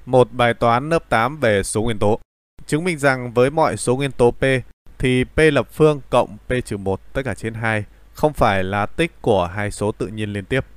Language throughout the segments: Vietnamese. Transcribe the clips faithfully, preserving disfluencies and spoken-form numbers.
Một bài toán lớp tám về số nguyên tố. Chứng minh rằng với mọi số nguyên tố P thì P lập phương cộng P trừ một tất cả trên hai không phải là tích của hai số tự nhiên liên tiếp.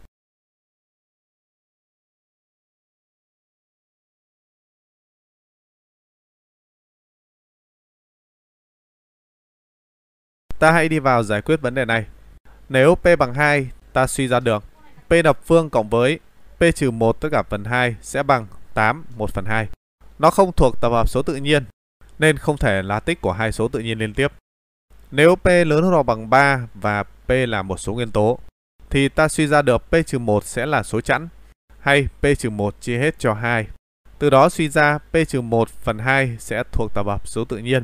Ta hãy đi vào giải quyết vấn đề này. Nếu P bằng hai, ta suy ra được P lập phương cộng với P trừ một tất cả phần hai sẽ bằng tám, một phần hai. Nó không thuộc tập hợp số tự nhiên, nên không thể là tích của hai số tự nhiên liên tiếp. Nếu P lớn hơn hoặc bằng ba và P là một số nguyên tố, thì ta suy ra được P trừ một sẽ là số chẵn, hay P trừ một chia hết cho hai. Từ đó suy ra P trừ một phần hai sẽ thuộc tập hợp số tự nhiên.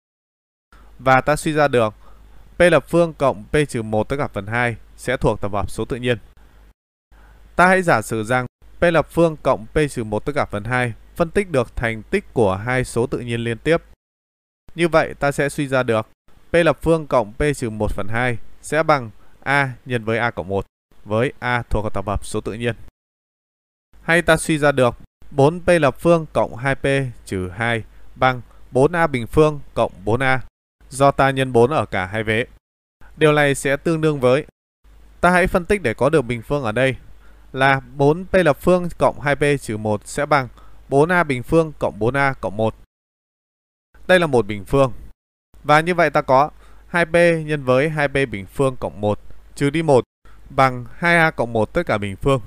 Và ta suy ra được P lập phương cộng P trừ một tất cả phần hai sẽ thuộc tập hợp số tự nhiên. Ta hãy giả sử rằng P lập phương cộng P trừ một tất cả phần hai phân tích được thành tích của hai số tự nhiên liên tiếp. Như vậy ta sẽ suy ra được P lập phương cộng P trừ một phần hai sẽ bằng A nhân với A cộng một, với A thuộc tập hợp số tự nhiên. Hay ta suy ra được bốn P lập phương cộng hai P trừ hai bằng bốn A bình phương cộng bốn A, do ta nhân bốn ở cả hai vế. Điều này sẽ tương đương với, ta hãy phân tích để có được bình phương ở đây, là bốn P lập phương cộng hai P trừ một sẽ bằng bốn A bình phương cộng bốn A cộng một. Đây là một bình phương. Và như vậy ta có hai P nhân với hai P bình phương cộng một trừ đi một bằng hai A cộng một tất cả bình phương.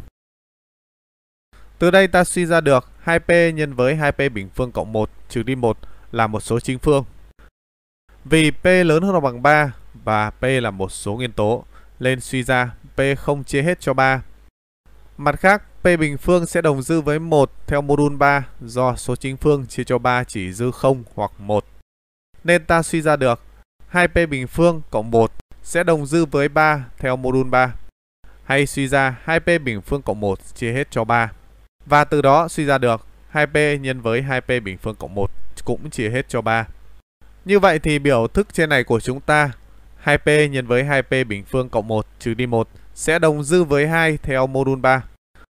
Từ đây ta suy ra được hai P nhân với hai P bình phương cộng một trừ đi một là một số chính phương. Vì P lớn hơn hoặc bằng ba và P là một số nguyên tố, nên suy ra P không chia hết cho ba. Mặt khác, P bình phương sẽ đồng dư với một theo module ba do số chính phương chia cho ba chỉ dư không hoặc một. Nên ta suy ra được hai P bình phương cộng một sẽ đồng dư với ba theo module ba. Hay suy ra hai P bình phương cộng một chia hết cho ba. Và từ đó suy ra được hai P nhân với hai P bình phương cộng một cũng chia hết cho ba. Như vậy thì biểu thức trên này của chúng ta, hai P nhân với hai P bình phương cộng một trừ đi một sẽ đồng dư với hai theo module ba.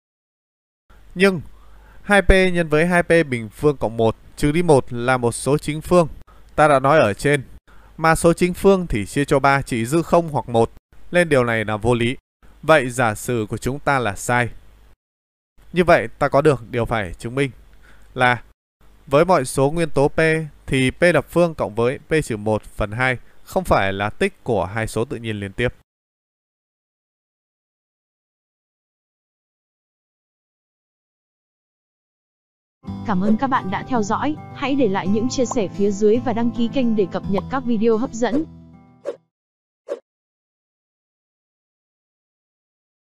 Nhưng hai P nhân với hai P bình phương cộng một trừ đi một là một số chính phương. Ta đã nói ở trên, mà số chính phương thì chia cho ba chỉ dư không hoặc một, nên điều này là vô lý. Vậy giả sử của chúng ta là sai. Như vậy ta có được điều phải chứng minh là với mọi số nguyên tố P thì P lập phương cộng với P trừ một phần hai không phải là tích của hai số tự nhiên liên tiếp. Cảm ơn các bạn đã theo dõi. Hãy để lại những chia sẻ phía dưới và đăng ký kênh để cập nhật các video hấp dẫn.